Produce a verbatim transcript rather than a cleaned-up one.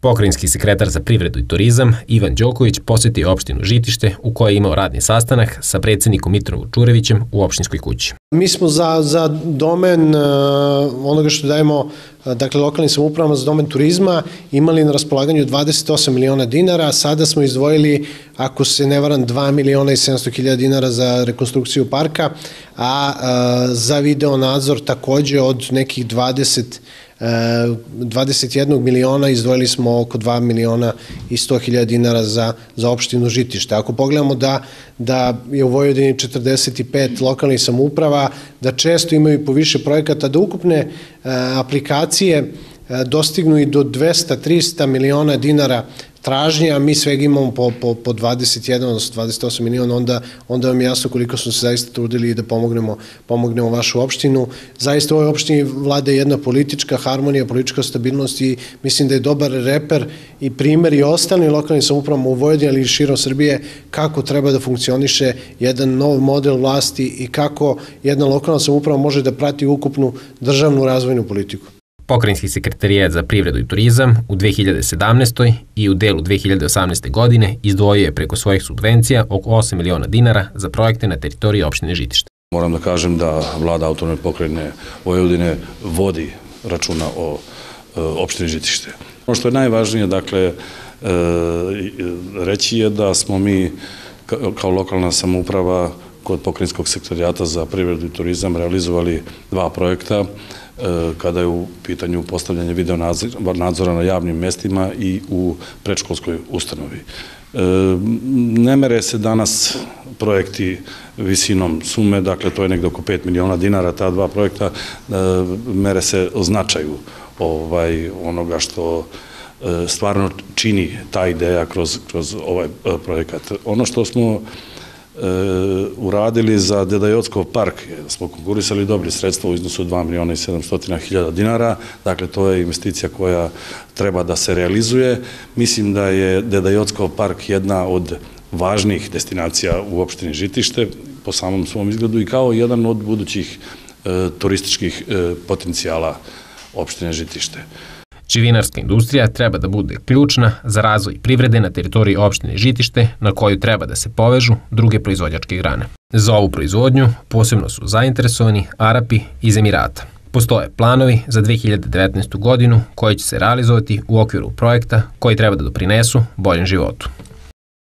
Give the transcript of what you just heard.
Pokrajinski sekretar za privredu i turizam Ivan Đoković posjetio opštinu Žitište u kojoj je imao radni sastanak sa predsednikom Mitrovom Čurevićem u opštinskoj kući. Mi smo za, za domen uh, onoga što dajemo uh, dakle, lokalnim samoupravama za domen turizma imali na raspolaganju dvadeset osam miliona dinara, sada smo izdvojili, ako se ne varam, dva miliona i sedamsto hiljada dinara za rekonstrukciju parka, a uh, za video nadzor takođe od nekih dvadeset dvadeset jedan miliona izdvojili smo oko dva miliona i sto hiljada dinara za, za opštinu Žitište. Ako pogledamo da, da je u Vojvodini četrdeset pet lokalnih samouprava, da često imaju po više projekata, da ukupne aplikacije dostignu i do dvesta do trista miliona dinara tražnje, a mi svega imamo po, po, po dvadeset jedan, odnosno dvadeset osam miliona, onda, onda vam je jasno koliko smo se zaista trudili da pomognemo, pomognemo vašu opštinu. Zaista u ovoj opštini vlada jedna politička harmonija, politička stabilnost i mislim da je dobar reper i primer i ostalim lokalnim samoupravama u Vojvodini, ali i širom Srbije, kako treba da funkcioniše jedan nov model vlasti i kako jedna lokalna samouprava može da prati ukupnu državnu razvojnu politiku. Pokrajinski sekretarijat za privredu i turizam u dve hiljade sedamnaestoj. i u delu dve hiljade osamnaeste. godine izdvojio je preko svojih subvencija oko osam miliona dinara za projekte na teritoriji opštine Žitište. Moram da kažem da vlada autonomne pokrajine Vojvodine vodi računa o opštini Žitište. Ono što je najvažnije, dakle, reći je da smo mi kao lokalna samouprava kod Pokrajinskog sekretarijata za privredu i turizam realizovali dva projekta kada je u pitanju postavljanje video nadzora na javnim mestima i u predškolskoj ustanovi. Ne mere se danas projekti visinom sume, dakle to je negde oko pet miliona dinara, ta dva projekta, mere se značaju onoga što stvarno čini ta ideja kroz ovaj projekat. Ono što smo uradili za Deda Jockov park, smo konkurisali i dobili sredstva u iznosu dva miliona i sedamsto hiljada dinara, dakle to je investicija koja treba da se realizuje. Mislim da je Deda Jockov park jedna od važnijih destinacija u opštini Žitište po samom svom izgledu i kao jedan od budućih turističkih potencijala opštine Žitište. Živinarska industrija treba da bude ključna za razvoj privrede na teritoriji opštine Žitište, na koju treba da se povežu druge proizvođačke grane. Za ovu proizvodnju posebno su zainteresovani Arapi iz Emirata. Postoje planovi za dve hiljade devetnaestu. godinu koji će se realizovati u okviru projekta koji treba da doprinesu boljem životu.